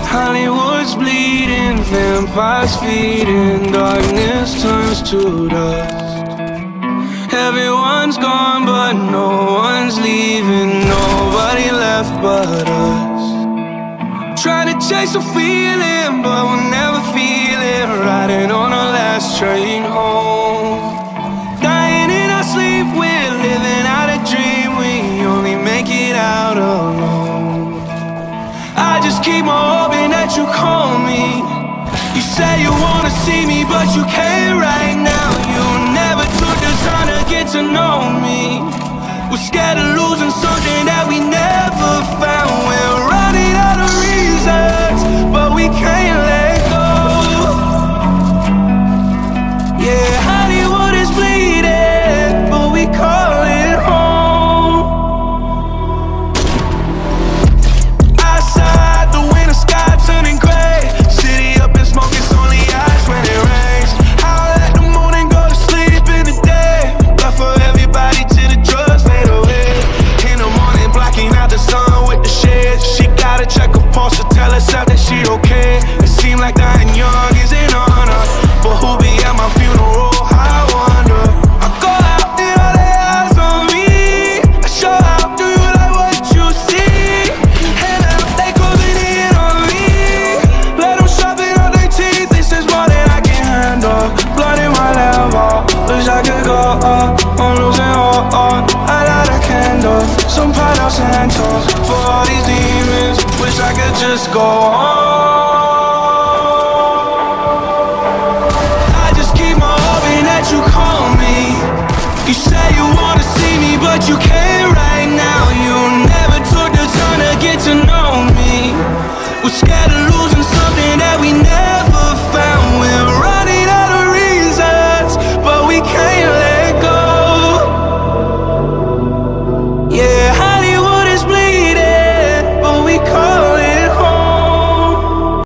Hollywood's bleeding, vampires feeding, darkness turns to dust. Everyone's gone but no one's leaving, nobody left but us. Trying to chase a feeling but we'll never feel it, riding on our last train home. Dying in our sleep, we're living out a dream, we only make it out alone. I just keep on hoping that you call me. You say you wanna see me, but you can't right now. You never took the time to get to know me. We're scared of losing something that we never found. We're running out of reasons, but we can't let go. Yeah, Hollywood is bleeding, but we call it home. Outside, the winter sky turning gray. City up in smoke, it's only ash when it rains. I'll let the morning go to sleep in the day, but for everybody till the drugs fade away. In the morning, blocking out the sun with the shades. She gotta check her pulse to tell herself that she okay. It seems like dying young is an honor, but who'll be at my funeral? I wonder. I go out and all they eyes on me. I show out, do you like what you see? And now they closing in on me. Let them sharpen up their teeth, this is more than I can handle. Blood in my level, wish I could go up. I'm losing all, I light a candle, some Palo Santos for all these demons, wish I could just go home. I just keep on hoping that you call me. You say you wanna see me, but you can't right now. You never took the time to get to know me. We're scared of